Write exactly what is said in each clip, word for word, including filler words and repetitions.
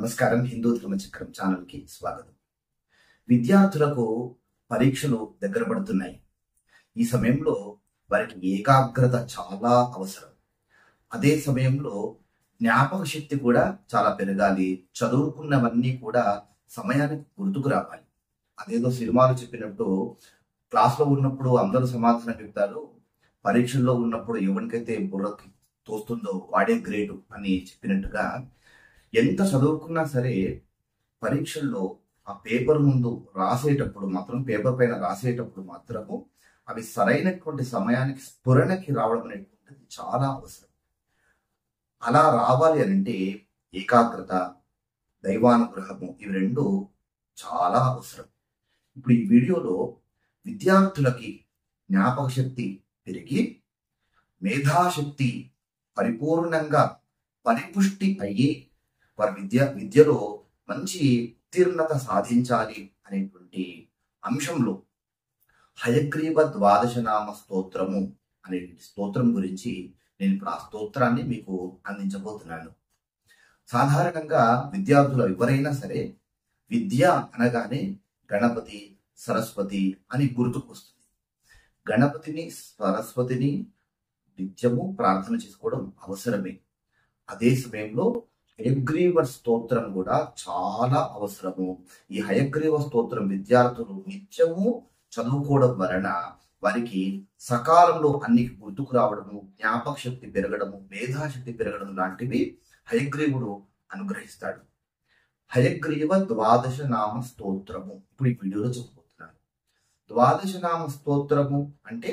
నమస్కారం. హిందూ ధర్మచక్రం ఛానల్ కి స్వాగతం. విద్యార్థులకు పరీక్షలు దగ్గర పడుతున్నాయి. ఈ సమయంలో వారికి ఏకాగ్రత చాలా అవసరం. అదే సమయంలో జ్ఞాపక శక్తి కూడా చాలా పెరగాలి. చదువుకున్నవన్నీ కూడా సమయానికి గుర్తుకు రావాలి. అదేదో సినిమాలు చెప్పినట్టు క్లాస్లో ఉన్నప్పుడు అందరూ సమాధానం చెప్తారు, పరీక్షల్లో ఉన్నప్పుడు ఎవరికైతే బుర్రకి తోస్తుందో వాడే గ్రేటు అని చెప్పినట్టుగా ఎంత చదువుకున్నా సరే పరీక్షల్లో ఆ పేపర్ ముందు రాసేటప్పుడు మాత్రం పేపర్ పైన రాసేటప్పుడు మాత్రము అవి సరైనటువంటి సమయానికి స్ఫురణకి రావడం అనేటువంటిది చాలా అవసరం. అలా రావాలి అంటే ఏకాగ్రత, దైవానుగ్రహము ఇవి రెండు చాలా అవసరం. ఇప్పుడు ఈ వీడియోలో విద్యార్థులకి జ్ఞాపక శక్తి పెరిగి మేధాశక్తి పరిపూర్ణంగా పరిపుష్టి అయ్యి వారి విద్య విద్యలో మంచి ఉత్తీర్ణత సాధించాలి అనేటువంటి అంశంలో హయగ్రీవ ద్వాదశ నామ స్తోత్రము అనే స్తోత్రం గురించి నేను ఇప్పుడు ఆ స్తోత్రాన్ని మీకు అందించబోతున్నాను. సాధారణంగా విద్యార్థులు ఎవరైనా సరే విద్య అనగానే గణపతి, సరస్వతి అని గుర్తుకొస్తుంది. గణపతిని, సరస్వతిని నిత్యము ప్రార్థన చేసుకోవడం అవసరమే. అదే సమయంలో హయగ్రీవ స్తోత్రం కూడా చాలా అవసరము. ఈ హయగ్రీవ స్తోత్రం విద్యార్థులు నిత్యము చదువుకోవడం వలన వారికి సకాలంలో అన్ని గుర్తుకు రావడము, జ్ఞాపక శక్తి పెరగడము, మేధాశక్తి పెరగడం లాంటివి హయగ్రీవుడు అనుగ్రహిస్తాడు. హయగ్రీవ ద్వాదశ నామ స్తోత్రము ఇప్పుడు ఈ వీడియోలో చెప్పబోతున్నాను. ద్వాదశ నామ స్తోత్రము అంటే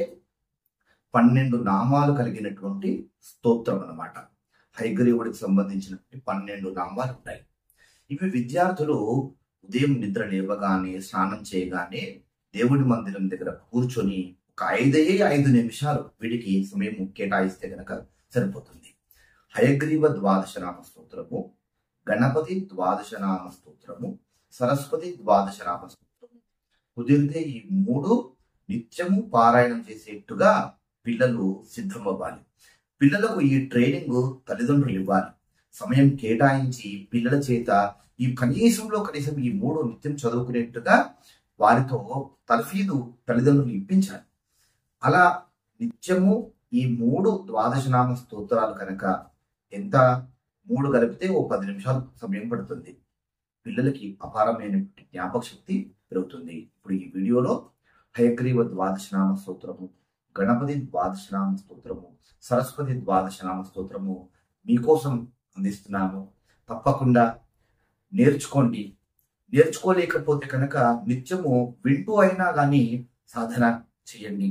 పన్నెండు నామాలు కలిగినటువంటి స్తోత్రం అన్నమాట. హయగ్రీవుడికి సంబంధించినటువంటి పన్నెండు నామాలు ఉంటాయి. ఇవి విద్యార్థులు ఉదయం నిద్ర లేవగానే, స్నానం చేయగానే దేవుడి మందిరం దగ్గర కూర్చొని ఒక ఐదే ఐదు నిమిషాలు వీటికి సమయం కేటాయిస్తే కనుక సరిపోతుంది. హయగ్రీవ ద్వాదశ నామ స్తోత్రము, గణపతి ద్వాదశ నామ స్తోత్రము, సరస్వతి ద్వాదశ నామ స్తోత్రము. కుదిరితే ఈ మూడు నిత్యము పారాయణం చేసేట్టుగా పిల్లలు సిద్ధమవ్వాలి. పిల్లలకు ఈ ట్రైనింగ్ తల్లిదండ్రులు ఇవ్వాలి. సమయం కేటాయించి పిల్లల చేత ఈ కనీసంలో కనీసం ఈ మూడు నిత్యం చదువుకునేట్టుగా వారితో తర్ఫీదు తల్లిదండ్రులు ఇప్పించాలి. అలా నిత్యము ఈ మూడు ద్వాదశనామ స్తోత్రాలు కనుక ఎంత మూడు కలిపితే ఓ పది నిమిషాలు సమయం పడుతుంది. పిల్లలకి అపారమైన జ్ఞాపక శక్తి పెరుగుతుంది. ఇప్పుడు ఈ వీడియోలో హయగ్రీవ ద్వాదశనామ స్తోత్రము, గణపతి ద్వాదశనామ స్తోత్రము, సరస్వతి ద్వాదశనామ స్తోత్రము మీకోసం అందిస్తున్నాను. తప్పకుండా నేర్చుకోండి. నేర్చుకోలేకపోతే కనుక నిత్యము వింటూ అయినా కానీ సాధన చేయండి.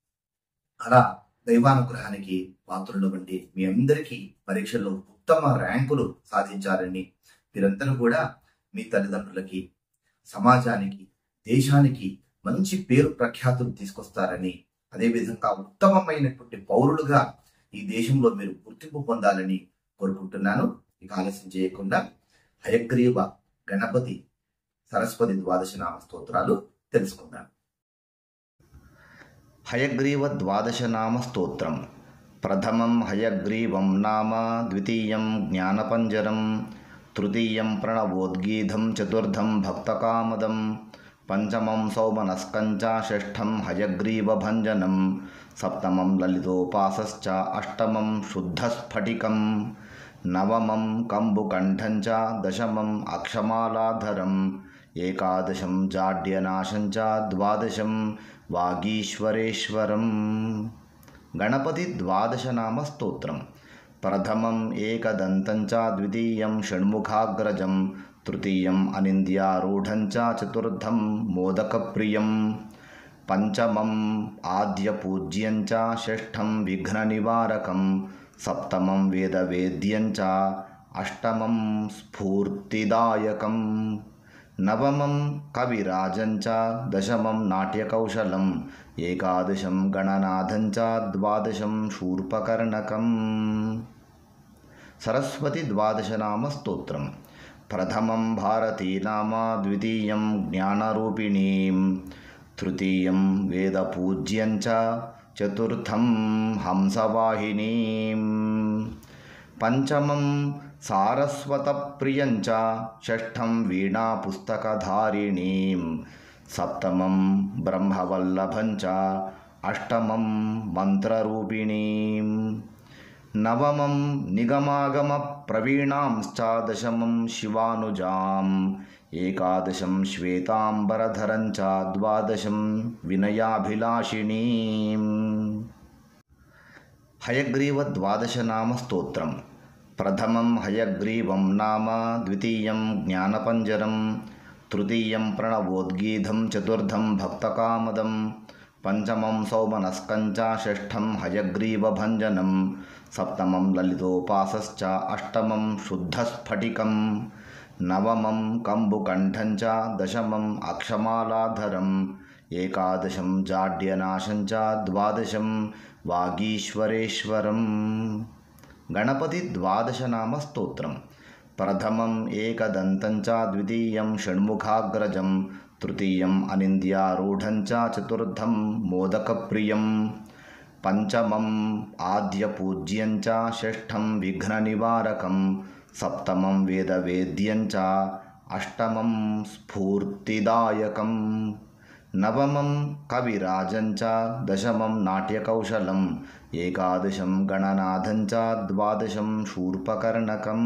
అలా దైవానుగ్రహానికి పాత్రులవ్వండి. మీ అందరికీ పరీక్షల్లో ఉత్తమ ర్యాంకులు సాధించాలని, మీరందరూ కూడా మీ తల్లిదండ్రులకి, సమాజానికి, దేశానికి మంచి పేరు ప్రఖ్యాతులు తీసుకొస్తారని, అదేవిధంగా ఉత్తమమైనటువంటి పౌరులుగా ఈ దేశంలో మీరు గుర్తింపు పొందాలని కోరుకుంటున్నాను. ఇక ఆలస్యం చేయకుండా హయగ్రీవ, గణపతి, సరస్వతి ద్వాదశ నామ స్తోత్రాలు తెలుసుకుందాం. హయగ్రీవ ద్వాదశ నామ స్తోత్రం. ప్రథమం హయగ్రీవం నామ, ద్వితీయం జ్ఞానపంజరం, తృతీయం ప్రణవోద్గీతం, చతుర్థం భక్తకామదం, పంచమం సౌమనస్కంచ, షష్ఠం హయగ్రీవభంజనం, సప్తమం లలితోపాసశ్చ, అష్టమం శుద్ధస్ఫటికం, నవమం కంబుకంఠంచ, దశమం అక్షమాలాధరం, ఏకాదశం జాడ్యనాశంచ, ద్వాదశం వాగీశ్వరేశ్వరం. గణపతి ద్వాదశ నామ స్తోత్రం. ప్రథమం ఏకదంతం చ, ద్వితీయం షణ్ముఖాగ్రజం, తృతీయం అనింద్యారూఢం చ, చతుర్థం మోదకప్రియం, పంచమం ఆద్యపూజ్యం చ, షష్ఠం విఘ్ననివారకం, సప్తమం వేదవేద్యం చ, అష్టమం స్ఫూర్తిదాయకం, నవమం కవిరాజం చ, దశమం నాట్యకౌశలం, ఏకాదశం గణనాథం చ, ద్వాదశం శూర్పకర్ణకం. సరస్వతి ద్వాదశ నామ స్తోత్రం. ప్రథమం భారతీ నామ, ద్వితీయం జ్ఞానరూపిణీం, తృతీయం వేదపూజ్యం చ, చతుర్థం హంసవాహినీం, పంచమం సారస్వత ప్రియంచ షష్ఠం వీణా పుస్తకధారిణీం సప్తమం బ్రహ్మవల్లభంచ అష్టమం మంత్రరూపిణీం నవమం నిగమాగమ ప్రవీణాంశ్చ దశమం శివానుజాం ఏకాదశం శ్వేతాంబరధరం చ ద్వాదశం వినయాభిలాషిణీం. హయగ్రీవ ద్వాదశనామ స్తోత్రం. ప్రథమం హయగ్రీవం నామ, ద్వితీయం జ్ఞానపంజరం, తృతీయం ప్రణవోద్గీతం, చతుర్థం భక్తకామదం, పంచమం సౌమనస్కం చ, షష్ఠం హయగ్రీవభంజనం, సప్తమం లలితోపాసశ్చ, అష్టమం శుద్ధస్ఫటికం, నవమం కంబుకంఠం చ, దశమం అక్షమాలాధరం, ఏకాదశం జాడ్యనాశం చ, ద్వాదశం వాగీశ్వరేశ్వరం. గణపతి ద్వాదశనామ స్తోత్రం. ప్రథమం ఏకదంతం చ, ద్వితీయం షణ్ముఖాగ్రజం, తృతీయం అనింద్యారూఢం చ, చతుర్థం మోదకప్రియం, పంచమం ఆద్యపూజ్యం చ, షష్ఠం విఘ్ననివారకం, సప్తమం వేదవేద్యం చ, అష్టమం స్ఫూర్తిదాయకం, నవమం కవిరాజం చ, దశమం నాట్యకౌశలం, ఏకాదశం గణనాథం చ, ద్వాదశం శూర్పకర్ణకం.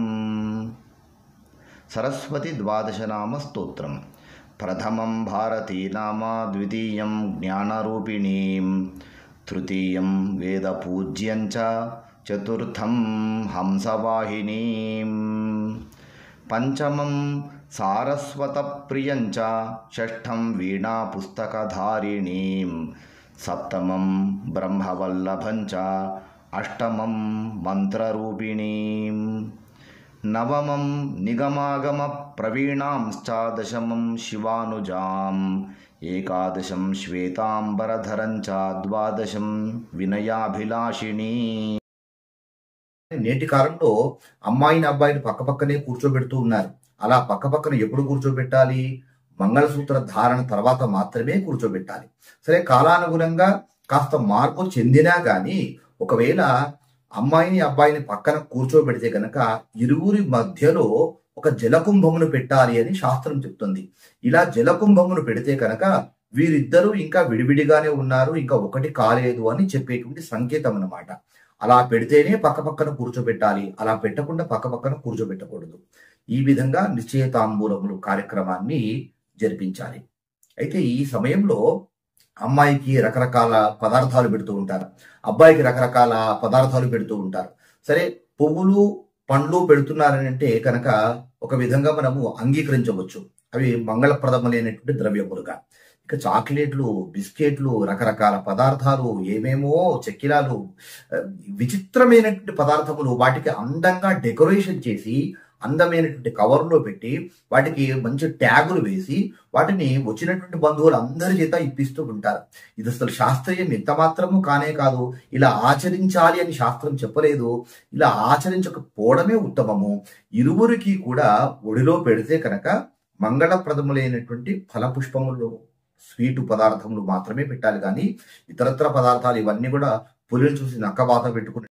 సరస్వతి ద్వాదశనామ స్తోత్రం. ప్రథమం భారతీ నామ, ద్వితీయం జ్ఞానరూపిణీం, తృతీయం వేదపూజ్యం చ, చతుర్థం హంసవాహినీం, పంచమం సారస్వత ప్రియం చ, షష్ఠం వీణా పుస్తకధారిణీం, సప్తమం బ్రహ్మవల్లభం చ, అష్టమం మంత్రరూపిణీం, నవమం నిగమాగమ ప్రవీణాంశ్చ, దశమం శివానుజాం, ఏకాదశం శ్వేతాంబరధరం చ, ద్వాదశం వినయాభిలాషిణీ. నేటి కాలంలో అమ్మాయిని అబ్బాయిని పక్క పక్కనే కూర్చోబెడుతూ ఉన్నారు. అలా పక్క పక్కన ఎప్పుడు కూర్చోబెట్టాలి? మంగళసూత్ర ధారణ తర్వాత మాత్రమే కూర్చోబెట్టాలి. సరే, కాలానుగుణంగా కాస్త మార్పు చెందినా గాని ఒకవేళ అమ్మాయిని అబ్బాయిని పక్కన కూర్చోబెడితే కనుక ఇరువురి మధ్యలో ఒక జలకుంభమును పెట్టాలి అని శాస్త్రం చెప్తుంది. ఇలా జలకుంభమును పెడితే కనుక వీరిద్దరూ ఇంకా విడివిడిగానే ఉన్నారు, ఇంకా ఒకటి కాలేదు అని చెప్పేటువంటి సంకేతం అన్నమాట. అలా పెడితేనే పక్క పక్కన కూర్చోబెట్టాలి, అలా పెట్టకుండా పక్క పక్కన కూర్చోబెట్టకూడదు. ఈ విధంగా నిశ్చయతాంబూలములు కార్యక్రమాన్ని జరిపించాలి. అయితే ఈ సమయంలో అమ్మాయికి రకరకాల పదార్థాలు పెడుతూ ఉంటారు, అబ్బాయికి రకరకాల పదార్థాలు పెడుతూ ఉంటారు. సరే, పువ్వులు పండ్లు పెడుతున్నారని అంటే కనుక ఒక విధంగా మనము అంగీకరించవచ్చు, అవి మంగళప్రదములైనటువంటి ద్రవ్యములుగా. ఇక చాక్లెట్లు, బిస్కెట్లు, రకరకాల పదార్థాలు, ఏమేమో చెక్కిలాలు, విచిత్రమైనటువంటి పదార్థములు, వాటికి అందంగా డెకరేషన్ చేసి అందమైనటువంటి కవర్లో పెట్టి వాటికి మంచి ట్యాగులు వేసి వాటిని వచ్చినటువంటి బంధువులు అందరి చేత ఇప్పిస్తూ ఉంటారు. ఇది అసలు శాస్త్రీయం ఎంత మాత్రము కానే కాదు. ఇలా ఆచరించాలి అని శాస్త్రం చెప్పలేదు. ఇలా ఆచరించకపోవడమే ఉత్తమము. ఇరువురికి కూడా ఒడిలో పెడితే కనుక మంగళప్రదములైనటువంటి ఫలపుష్పములు, స్వీటు పదార్థములు మాత్రమే పెట్టాలి. కానీ ఇతరత్ర పదార్థాలు ఇవన్నీ కూడా పులిని చూసి నక్కవాత పెట్టుకుని